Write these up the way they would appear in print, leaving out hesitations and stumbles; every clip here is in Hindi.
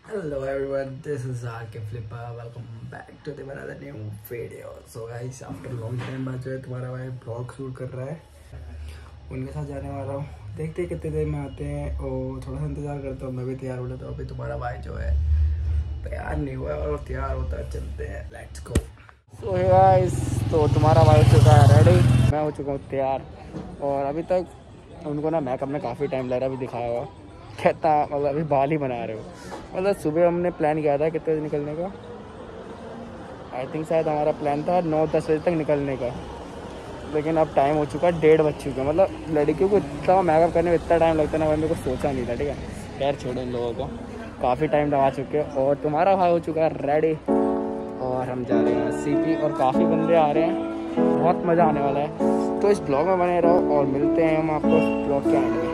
Hello everyone, this is RK Flipper. Welcome back to the another new video. So guys, after long time बाद जो है तुम्हारा भाई ब्लॉग शूट कर रहा है, उनके साथ जाने वाला हूँ। देखते हैं कितने देर में आते हैं और थोड़ा सा इंतजार करता हूँ। मैं भी तैयार हो लेता हूँ। अभी तुम्हारा भाई जो है तैयार नहीं हुआ और तैयार होता है, चलते हैं, लेट्स गो। So guys, तो तुम्हारा भाई हो चुका है रेडी, मैं हो चुका हूँ तैयार। और अभी तक उनको ना मेकअप में काफ़ी टाइम लग रहा है, अभी दिखाया हुआ कहता मतलब अभी बाल ही बना रहे हो। मतलब सुबह हमने प्लान किया था कितने बजे निकलने का, आई थिंक शायद हमारा प्लान था 9-10 बजे तक निकलने का, लेकिन अब टाइम हो चुका है 1:30 बज चुके हैं। मतलब लड़कियों को इतना मेकअप करने में इतना टाइम लगता है ना, मेरे को सोचा नहीं था। ठीक है, खैर छोड़ो इन लोगों को, काफ़ी टाइम लगा चुके हैं। और तुम्हारा भाई हो चुका है रेडी और हम जा रहे हैं सीपी और काफ़ी बंदे आ रहे हैं, बहुत मज़ा आने वाला है। तो इस ब्लॉग में बने रहो और मिलते हैं हम आपको ब्लॉग के एंड में।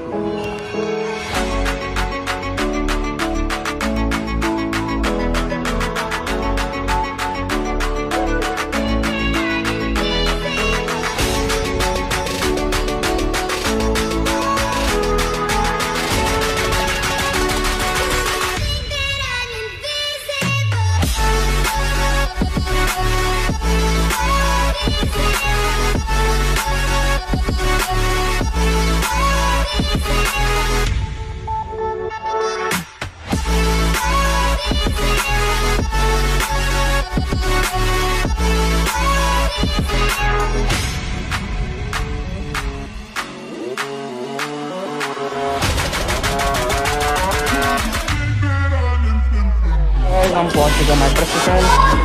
हम पहुंच चुके हैं मेट्रो स्टेशन।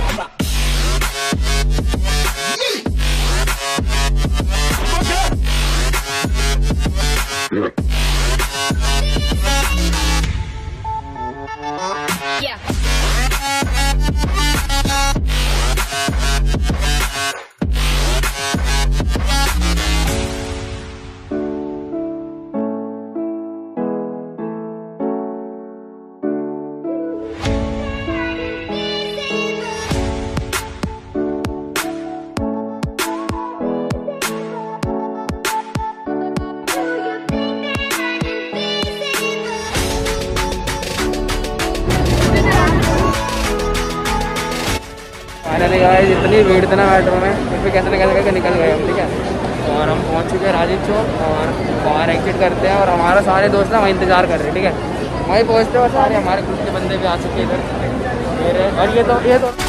फाइनली गाइस, इतनी भीड़ थी ना मेट्रो में, फिर कैसे ना कैसे करके निकल गए हम। ठीक है, और हम पहुंच चुके हैं राजीव चौक और बाहर एग्जिट करते हैं और हमारे सारे दोस्त ना वहीं इंतजार कर रहे हैं। ठीक है, वहीं पहुंचते हुए सारे हमारे ग्रुप के बंदे भी आ चुके हैं इधर मेरे। और ये तो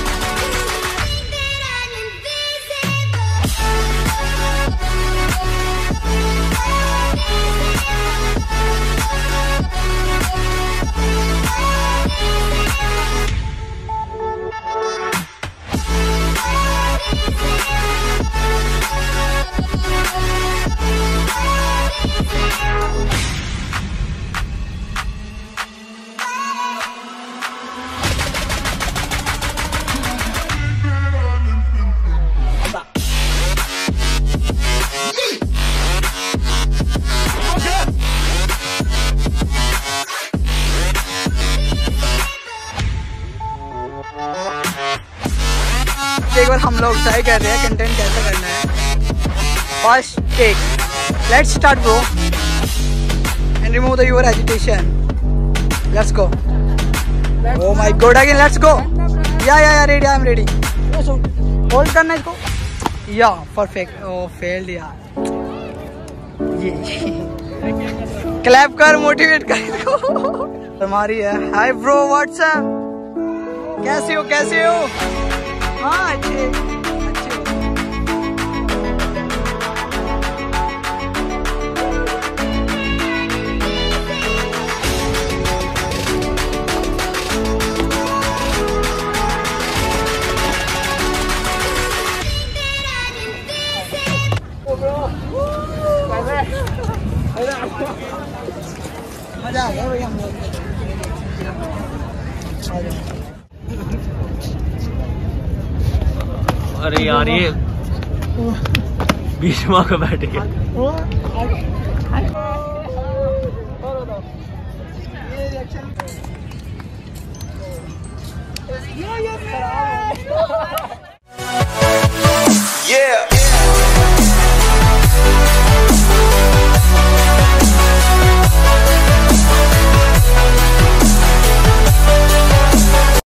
एक बार हम लोग ट्राई कर रहे हैं कंटेंट कैसे करना है। First take, let's start bro and remove the your agitation. Let's go. Oh my god, again let's go. Yeah ready, I am ready. Hold करना इसको, या परफेक्ट। ओह फेल्ड यार, ये क्लैप कर, मोटिवेट कर इसको। हमारी है। हाय ब्रो, व्हाट्सएप, कैसे हो? हाँ अच्छे। मजा आ गया भाई हम लोग। अरे यार, ये बीच में बैठ गया।